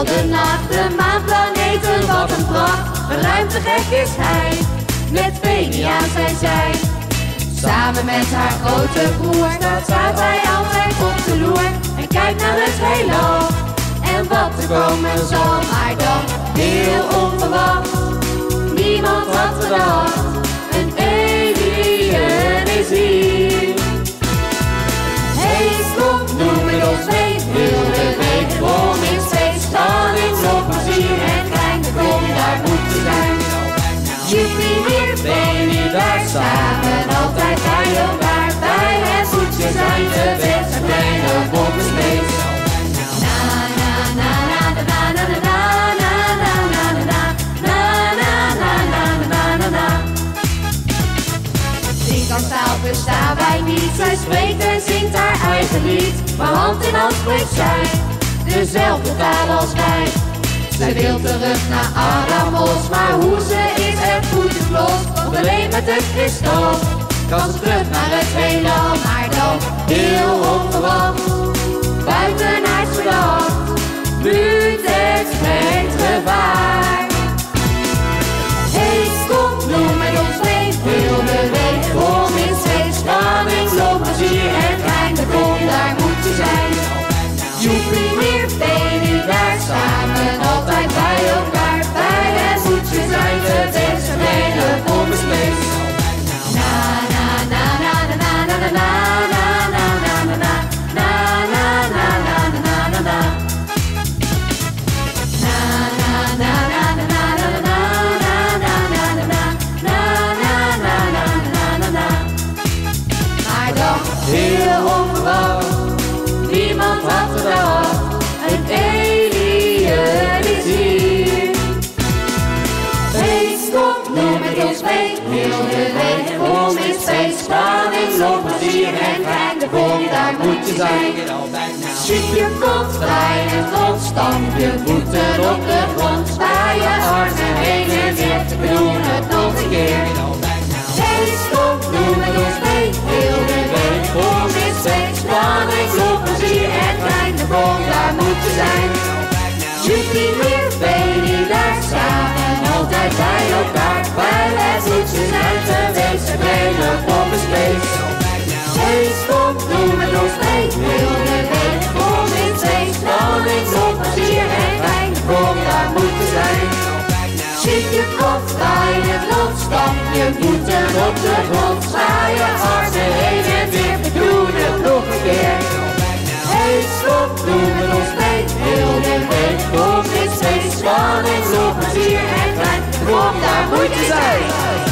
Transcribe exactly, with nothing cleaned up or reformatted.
Heel de nacht de maanplaneten, wat een pracht. Een ruimtegek is hij, met Venia aan zijn zij. Samen met haar grote broer staat hij altijd op de loer en kijkt naar het heelal en wat er komen zal. Maar dan heel onverwacht, niemand had gedacht, een alien is hier. Hey, kom, doe met ons mee, heel de week vol in space. Spanning, veel plezier en klein, kom, daar moet je zijn. Joepie, hier ben je daar, samen altijd bij elkaar. Bij het voetje zijn de beste kleine bommen space. Na na na na na na na na na na na na na na na na na. Vierkantstaal bestaan wij niet, zij spreekt en zingt haar eigen lied. Maar hand in hand spreekt zij dezelfde taal als wij. Zij wil terug naar Adamos, maar hoe ze is het goed los. Of alleen met het kristal kan ze terug naar het heelal. Maar dan heel onverwacht, buitenaards verdacht, buurt brengt gevaar. Hey, kom, doe met ons mee, heel de week vol in space. Spanning, veel plezier en klein, de kom, daar moet je zijn. Joepie, hier ben je daar, samen altijd bij elkaar. Bij het voetje zijn de beste kleine bommen space. Na na na na na na na na na na na na na na na na na na na. Na na na na na na na na na na na na na na na. Maar dan heel onverwacht, niemand had gedacht, een alien is hier. Hey, kom, doe met ons mee, heel de week vol in space. Spanning, veel plezier en klein, de kom, daar moet je zijn. Schiet je kop bij het grond, stamp je voeten op de grond. Spaar je armen heen en weer, we doen het nog een keer. Hey, kom, doe met ons mee, heel de week vol in space. Spanning, veel plezier en klein, de kom, daar moet je zijn. Joepie, hier ben je daar, samen altijd bij elkaar. Bij het voetje zijn geweest, ze brengen op een space. Hey, kom, doe met ons mee, heel de week vol in space. Spanning, veel plezier en klein, de kom, daar moet je zijn. Schiet je kop bij het grond, stamp je voeten op de grond. Sla je armen heen en weer, we doen het nog een keer. Hey, kom, doe met ons mee, heel de week vol in space. Spanning, veel plezier en klein, kom, daar moet je zijn.